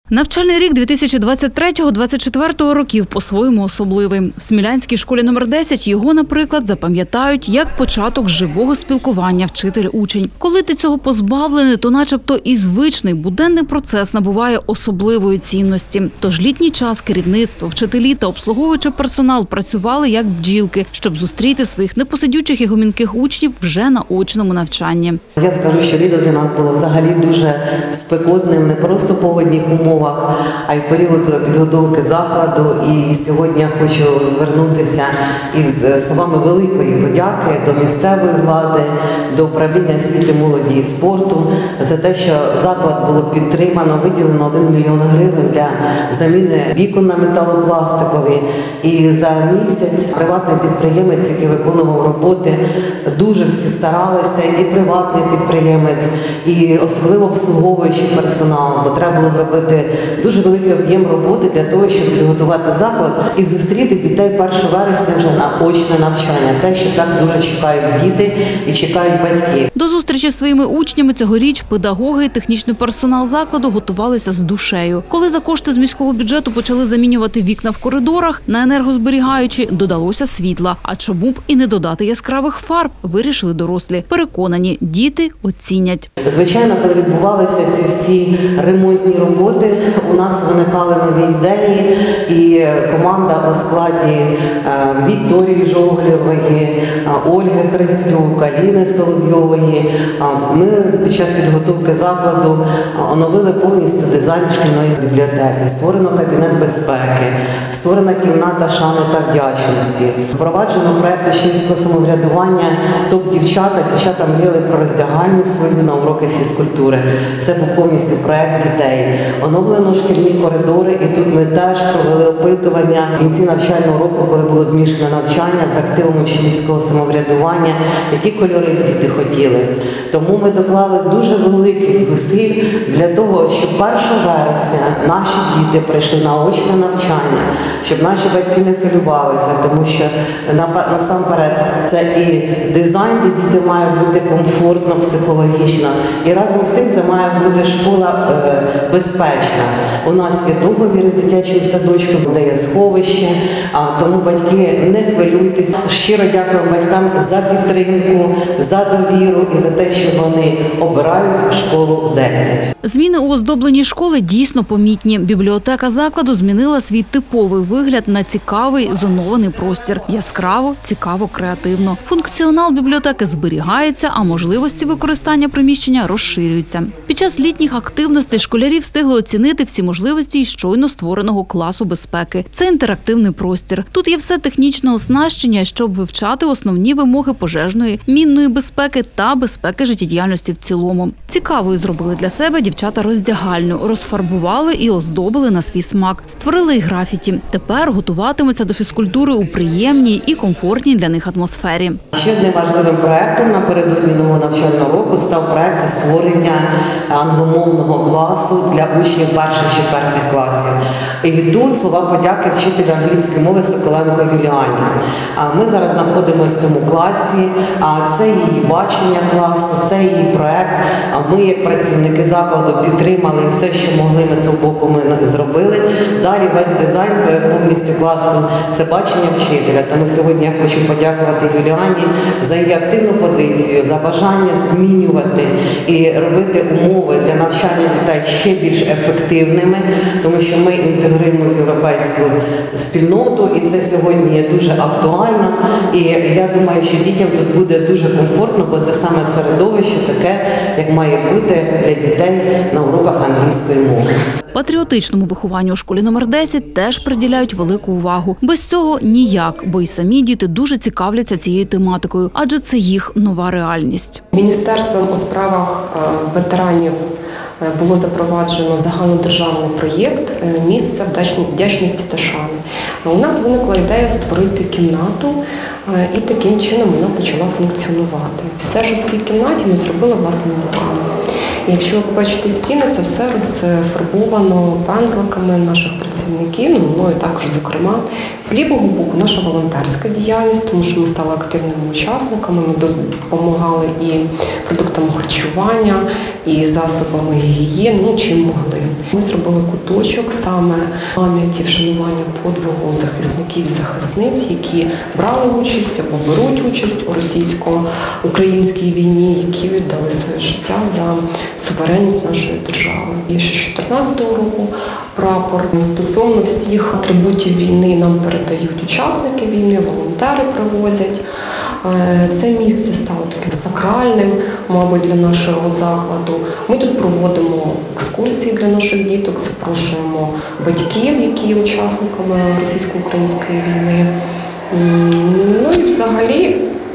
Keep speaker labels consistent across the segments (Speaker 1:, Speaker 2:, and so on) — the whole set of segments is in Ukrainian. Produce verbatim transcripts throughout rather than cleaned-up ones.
Speaker 1: Навчальний рік дві тисячі двадцять третього - двадцять четвертого років по-своєму особливий. В Смілянській школі номер десять його, наприклад, запам'ятають як початок живого спілкування вчитель-учень. Коли ти цього позбавлений, то начебто і звичний буденний процес набуває особливої цінності. Тож літній час керівництво, вчителі та обслуговуючий персонал працювали як бджілки, щоб зустріти своїх непосидючих і гомінких учнів вже на очному навчанні.
Speaker 2: Я скажу, що літо для нас було взагалі дуже спекотним, не просто в погодних умовах, а й період підготовки закладу. І сьогодні я хочу звернутися із словами великої подяки до місцевої влади, до управління освіти, молоді і спорту за те, що заклад було підтримано, виділено один мільйон гривень для заміни вікон на металопластикові. І за місяць приватний підприємець, який виконував роботи, дуже всі старалися, і приватний підприємець, і особливо обслуговуючий персонал, бо треба було зробити дуже великий об'єм роботи для того, щоб підготувати заклад і зустріти дітей першого вересня вже на очне навчання, те, що так дуже чекають діти і чекають батьки.
Speaker 1: До зустрічі з своїми учнями цьогоріч педагоги і технічний персонал закладу готувалися з душею. Коли за кошти з міського бюджету почали замінювати вікна в коридорах на енергозберігаючі, додалося світла. А чому б і не додати яскравих фарб, вирішили дорослі. Переконані, діти оцінять.
Speaker 2: Звичайно, коли відбувалися ці всі ремонтні роботи, у нас виникали нові ідеї, і команда у складі Вікторії Жоглєвої, Ольги Христюк, Аліни Соловйової. Ми під час підготовки закладу оновили повністю дизайн шкільної бібліотеки, створено кабінет безпеки, створена кімната шани та вдячності. Впроваджено проєкт учнівського самоврядування «Топ-дівчата». Дівчата мріяли про роздягальню свою на уроки фізкультури. Це був повністю проєкт дітей. Оновлено шкільні коридори, і тут ми теж провели опитування в кінці навчального року, коли було змішане навчання з активом учнівського самоврядування, які кольори б діти хотіли. Тому ми доклали дуже великих зусиль для того, щоб першого вересня наші діти прийшли на очне навчання, щоб наші батьки не хвилювалися, тому що насамперед це і дизайн, де діти мають бути комфортно, психологічно, і разом з тим це має бути школа е, безпечна. У нас є договір з дитячим садочком, де є сховище, а тому батьки, не хвилюйтесь. Щиро дякуємо батькам за підтримку, за довіру і за те, що вони обирають школу десять.
Speaker 1: Зміни у оздобленні школи дійсно помітні. Бібліотека закладу змінила свій типовий вигляд на цікавий зонований простір. Яскраво, цікаво, креативно. Функціонал бібліотеки зберігається, а можливості використання приміщення розширюються. Під час літніх активностей школярі встигли оцінити всі можливості із щойно створеного класу безпеки. Це інтерактивний простір. Тут є все технічне оснащення, щоб вивчати основні вимоги пожежної, мінної безпеки та безпеки життєдіяльності в цілому. Цікавою зробили для себе дівчата роздягальню, розфарбували і оздобили на свій смак. Створили і графіті. Тепер готуватимуться до фізкультури у приємній і комфортній для них атмосфері.
Speaker 2: Ще одним важливим проєктом напередодні нового навчального року став проєкт створення англомовного класу для учнів перших-четвертих класів. І тут слова подяки вчителю англійської мови Соколенко Юліані. Ми зараз знаходимося в цьому класі, це її бачення класу, це її проєкт. Ми, як працівники закладу, підтримали все, що могли, ми з боку ми зробили. Далі весь дизайн повністю класу – це бачення вчителя. Тому сьогодні я хочу подякувати Юліані за її активну позицію, за бажання змінювати і робити умови для навчання дітей ще більш ефективними, тому що ми інтегруємо європейську спільноту, і це сьогодні є дуже актуально. І я думаю, що дітям тут буде дуже комфортно, бо це саме середовище таке, як має бути для дітей на уроках англійської мови.
Speaker 1: Патріотичному вихованню у школі номер десять теж приділяють велику увагу. Без цього ніяк, бо й самі діти дуже цікавляться цією тематикою, адже це їх нова реальність.
Speaker 3: Міністерством у справах ветеранів було запроваджено загальнодержавний проєкт «Місце вдячності та шани». У нас виникла ідея створити кімнату, і таким чином вона почала функціонувати. Все ж в цій кімнаті ми зробили власними руками. І якщо ви побачите стіни, це все розфарбовано пензликами наших працівників, ну, мною також, зокрема. З лівого боку наша волонтерська діяльність, тому що ми стали активними учасниками, ми допомагали і продуктами харчування, і засобами гігієни, ну, чим могли. Ми зробили куточок саме пам'яті, вшанування подвигу захисників і захисниць, які брали участь або беруть участь у російсько-українській війні, які віддали своє життя за суверенність нашої держави. Є ще з дві тисячі чотирнадцятого року прапор. Стосовно всіх атрибутів війни нам передають учасники війни, волонтери привозять. Це місце стало таким сакральним, мабуть, для нашого закладу. Ми тут проводимо екскурсії для наших діток, запрошуємо батьків, які є учасниками російсько-української війни. Ну і взагалі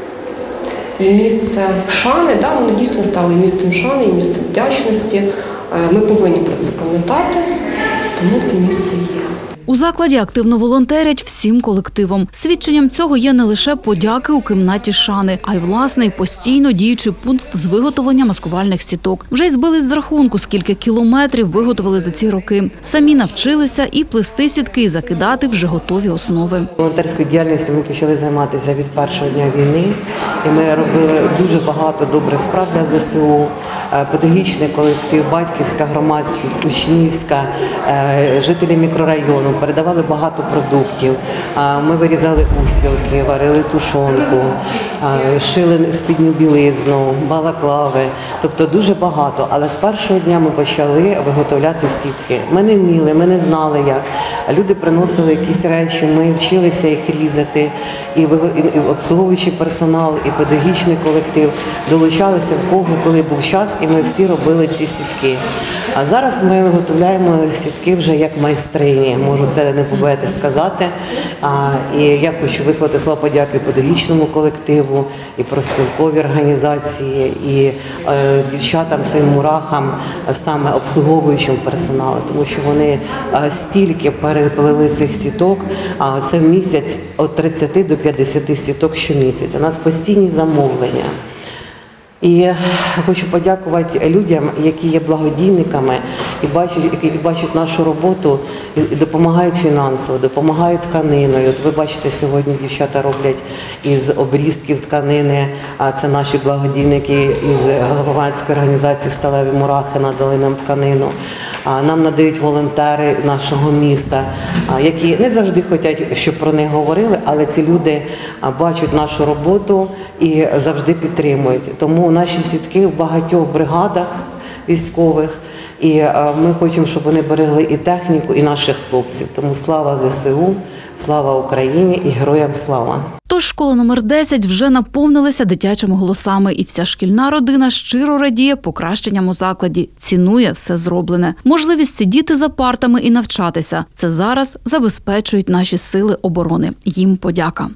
Speaker 3: і місце шани, да, воно дійсно стало і місцем шани, і місцем вдячності. Ми повинні про це пам'ятати, тому це місце є.
Speaker 1: У закладі активно волонтерять всім колективом. Свідченням цього є не лише подяки у кімнаті шани, а й власний постійно діючий пункт з виготовлення маскувальних сіток. Вже й збились з рахунку, скільки кілометрів виготовили за ці роки. Самі навчилися і плести сітки, і закидати вже готові основи.
Speaker 2: Волонтерською діяльністю ми почали займатися від першого дня війни. І ми робили дуже багато добрих справ для зе се у. Педагогічний колектив, батьківська громадськість, учнівська, жителі мікрорайону передавали багато продуктів. Ми вирізали устілки, варили тушонку, шили спідню білизну, балаклави. Тобто дуже багато. Але з першого дня ми почали виготовляти сітки. Ми не вміли, ми не знали як. Люди приносили якісь речі, ми вчилися їх різати. І обслуговуючий персонал, і педагогічний колектив долучалися в кого, коли був час, і ми всі робили ці сітки. А зараз ми виготовляємо сітки вже як майстрині, можу це не побоятися сказати. І я хочу висловити слова подяки педагогічному колективу, і профспілковій організації, і дівчатам, своїм мурахам, саме обслуговуючим персоналу, тому що вони стільки переплели цих сіток, а це в місяць від тридцяти до п'ятдесяти сіток щомісяця. У нас постійні замовлення. І хочу подякувати людям, які є благодійниками і бачать, які бачать нашу роботу і допомагають фінансово, допомагають тканиною. От ви бачите, сьогодні дівчата роблять із обрізків тканини, а це наші благодійники із громадської організації «Сталеві мурахи» надали нам тканину. Нам надають волонтери нашого міста, які не завжди хочуть, щоб про них говорили, але ці люди бачать нашу роботу і завжди підтримують. Тому наші сітки в багатьох бригадах військових, і ми хочемо, щоб вони берегли і техніку, і наших хлопців. Тому слава зе се у, слава Україні і героям слава!
Speaker 1: Тож школа номер десять вже наповнилася дитячими голосами, і вся шкільна родина щиро радіє покращенням у закладі, цінує все зроблене. Можливість сидіти за партами і навчатися – це зараз забезпечують наші сили оборони. Їм подяка.